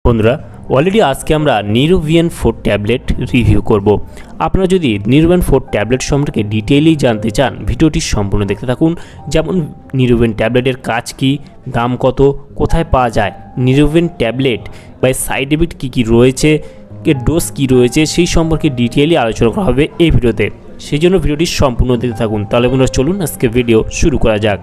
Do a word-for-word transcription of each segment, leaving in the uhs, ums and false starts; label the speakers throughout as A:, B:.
A: বন্ধুরা অলরেডি আজকে আমরা নিউরোবিয়ন ফোর ট্যাবলেট রিভিউ করব। আপনারা যদি নিউরোবিয়ন ফোর ট্যাবলেট সম্পর্কে ডিটেইলি জানতে চান ভিডিওটি সম্পূর্ণ দেখতে থাকুন। যেমন নিউরোবিয়ন ট্যাবলেটের কাজ কি, দাম কত, কোথায় পাওয়া যায়, নিউরোবিয়ন ট্যাবলেট বা সাইড এফেক্ট কী কী রয়েছে, এর ডোজ কী রয়েছে সেই সম্পর্কে ডিটেইলি আলোচনা করা হবে এই ভিডিওতে। সেই জন্য ভিডিওটি সম্পূর্ণ দেখতে থাকুন। তাহলে বন্ধুরা চলুন আজকে ভিডিও শুরু করা যাক।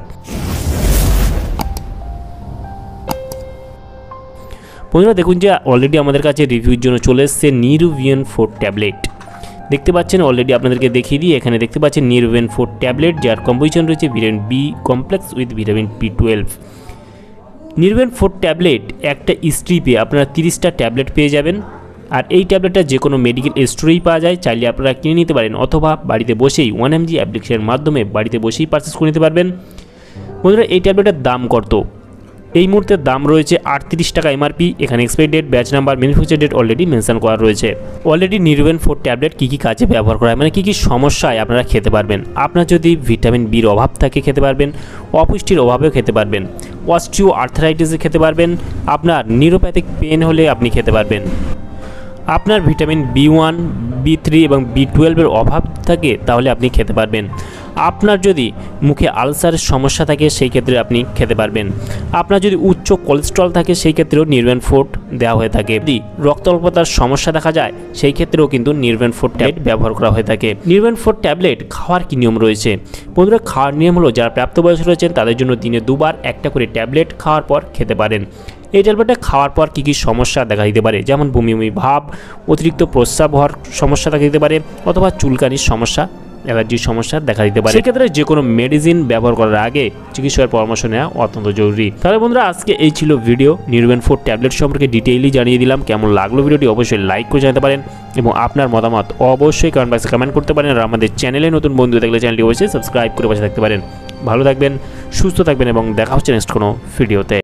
A: বন্ধুরা দেখুন যে অলরেডি আমাদের কাছে রিভিউর জন্য চলে এসছে নিউরোবিয়ন ফোর ট্যাবলেট। দেখতে পাচ্ছেন অলরেডি আপনাদেরকে দেখিয়ে দিই। এখানে দেখতে পাচ্ছেন নিউরোবিয়ন ফোর ট্যাবলেট, যার কম্পোজিশন রয়েছে vitamin B complex with vitamin B twelve. Neurobion four tablet একটা স্ট্রিপে আপনারা তিরিশটা ট্যাবলেট পেয়ে যাবেন। আর এই ট্যাবলেটটা যে কোনো মেডিকেল স্টোরেই পাওয়া যায়, চাইলে আপনারা কিনে নিতে পারেন অথবা বাড়িতে বসেই ওয়ান এম জি অ্যাপ্লিকেশনের মাধ্যমে বাড়িতে বসেই পারচেস করে নিতে পারবেন। বন্ধুরা এই ট্যাবলেটের দাম কত? এই মুহূর্তে দাম রয়েছে আটত্রিশ টাকা এমআরপি। এখানে expiry date, batch number, manufacture date already mention করা রয়েছে। অলরেডি নিউরোবিয়ন ফোর ট্যাবলেট কী কী কাজে ব্যবহার করা হয়, মানে কী কী সমস্যায় আপনারা খেতে পারবেন। আপনার যদি ভিটামিন বির অভাব থাকে খেতে পারবেন, অপুষ্টির অভাবেও খেতে পারবেন, অস্টিও আর্থারাইটিসে খেতে পারবেন, আপনার নিউরোপ্যাথিক পেন হলে আপনি খেতে পারবেন, আপনার vitamin B one B three এবং বি টুয়েলভের অভাব থাকে তাহলে আপনি খেতে পারবেন, আপনার যদি মুখে আলসারের সমস্যা থাকে সেই ক্ষেত্রে আপনি খেতে পারবেন, আপনার যদি উচ্চ কোলেস্ট্রল থাকে সেই ক্ষেত্রেও নিউরোবিয়ন ফোর দেওয়া হয়ে থাকে, যদি রক্ত অল্পতার সমস্যা দেখা যায় সেই ক্ষেত্রেও কিন্তু নিউরোবিয়ন ফোর ট্যাবলেট ব্যবহার করা হয়ে থাকে। নিউরোবিয়ন ফোর ট্যাবলেট খাওয়ার কী নিয়ম রয়েছে? বন্ধুরা খাওয়ার নিয়ম হলো যারা প্রাপ্তবয়স্ক রয়েছেন তাদের জন্য দিনে দুবার একটা করে ট্যাবলেট খাওয়ার পর খেতে পারেন। এই ট্যাবলেটটা খাওয়ার পর কী কী সমস্যা দেখা দিতে পারে, যেমন বমি বমি ভাব, অতিরিক্ত প্রস্রাব হওয়ার সমস্যা দেখা দিতে পারে, অথবা চুলকানির সমস্যা, অ্যালার্জির সমস্যা দেখা দিতে পারে। সেক্ষেত্রে যে কোনো মেডিসিন ব্যবহার করার আগে চিকিৎসকের পরামর্শ নেওয়া অত্যন্ত জরুরি। তাহলে বন্ধুরা আজকে এই ছিল ভিডিও। নিউরোবিয়ন ফোর ট্যাবলেট সম্পর্কে ডিটেইলি জানিয়ে দিলাম। কেমন লাগলো ভিডিওটি অবশ্যই লাইক করে জানাতে পারেন এবং আপনার মতামত অবশ্যই কমেন্ট বক্সে কমেন্ট করতে পারেন। আর আমাদের চ্যানেলে নতুন বন্ধু দেখলে চ্যানেলটি অবশ্যই সাবস্ক্রাইব করে পাশে থাকতে পারেন। ভালো থাকবেন, সুস্থ থাকবেন এবং দেখা হচ্ছে নেক্সট কোনো ভিডিওতে।